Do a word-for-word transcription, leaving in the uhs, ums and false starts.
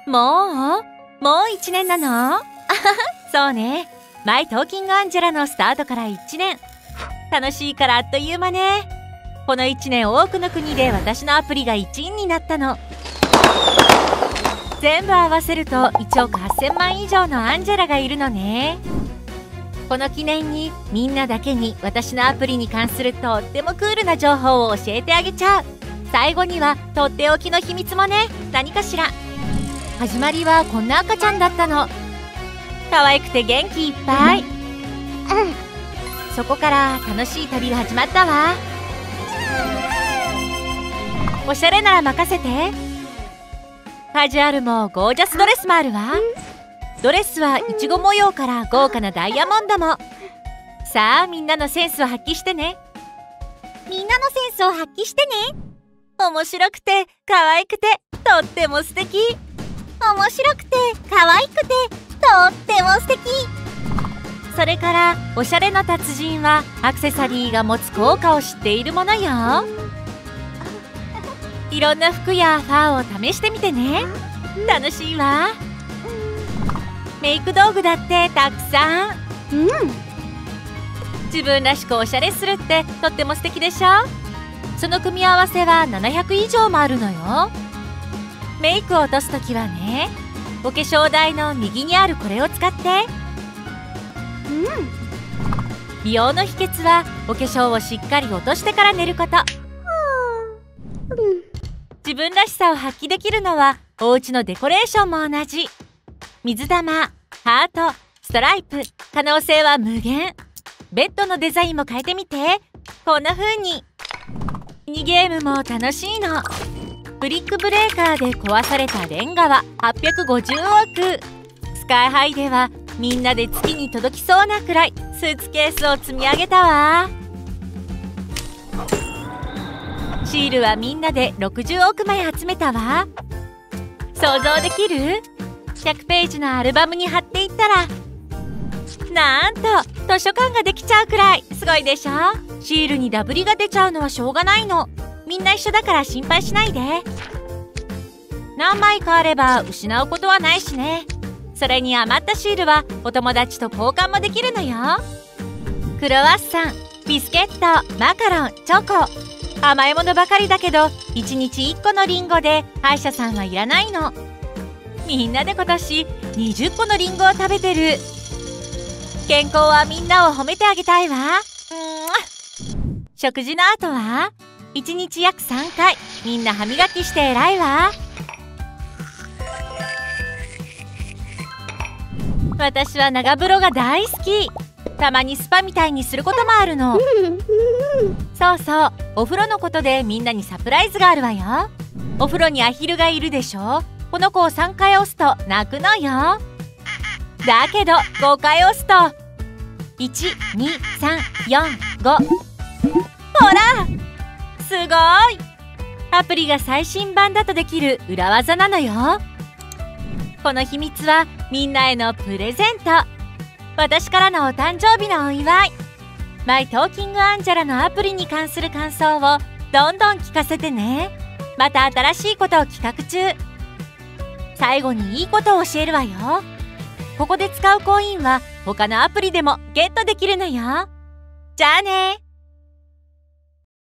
もうもういちねんなの？そうね。マイトーキングアンジェラのスタートからいちねん。楽しいからあっという間ね。このいちねん多くの国で私のアプリがいちいになったの。全部合わせるといちおくはっせんまん以上のアンジェラがいるのね。この記念にみんなだけに私のアプリに関するとってもクールな情報を教えてあげちゃう。最後にはとっておきの秘密もね。何かしら。始まりはこんな赤ちゃんだったの。可愛くて元気いっぱい。そこから楽しい旅が始まったわ。おしゃれなら任せて。カジュアルもゴージャスドレスもあるわ。ドレスはいちご模様から豪華なダイヤモンドも。さあみんなのセンスを発揮してね。みんなのセンスを発揮してね。面白くて可愛くてとっても素敵。面白くて可愛くてとっても素敵。それからおしゃれな達人はアクセサリーが持つ効果を知っているものよ。いろんな服やファーを試してみてね。楽しいわ。メイク道具だってたくさん。うん、自分らしくおしゃれするってとっても素敵でしょ。その組み合わせはななひゃく以上もあるのよ。メイクを落とすときはね、お化粧台の右にあるこれを使って。うん、美容の秘訣はお化粧をしっかり落としてから寝ること。自分らしさを発揮できるのはお家のデコレーションも同じ。水玉、ハート、ストライプ、可能性は無限。ベッドのデザインも変えてみて。こんな風に。ミニゲームも楽しいの。ブリックブレーカーで壊されたレンガははっぴゃくごじゅうおく。スカイハイではみんなで月に届きそうなくらいスーツケースを積み上げたわ。シールはみんなでろくじゅうおくまい集めたわ。想像できる？ひゃくページのアルバムに貼っていったら、なんと図書館ができちゃうくらいすごいでしょ。シールにダブりが出ちゃうのはしょうがないの。みんな一緒だから心配しないで。何枚かあれば失うことはないしね。それに余ったシールはお友達と交換もできるのよ。クロワッサン、ビスケット、マカロン、チョコ。甘いものばかりだけどいちにちいっこのリンゴで歯医者さんはいらないの。みんなで今年にじゅっこのリンゴを食べてる。健康はみんなを褒めてあげたいわ。食事の後はいちにち約さんかいみんな歯磨きして偉いわ。私は長風呂が大好き。たまにスパみたいにすることもあるの。そうそう、お風呂のことでみんなにサプライズがあるわよ。お風呂にアヒルがいるでしょ。この子をさんかい押すと泣くのよ。だけどごかい押すといち、に、さん、よん、ご。ほらすごい。アプリが最新版だとできる裏技なのよ。この秘密はみんなへのプレゼント。私からのお誕生日のお祝い。マイトーキングアンジェラのアプリに関する感想をどんどん聞かせてね。また新しいことを企画中。最後にいいことを教えるわよ。ここで使うコインは他のアプリでもゲットできるのよ。じゃあね。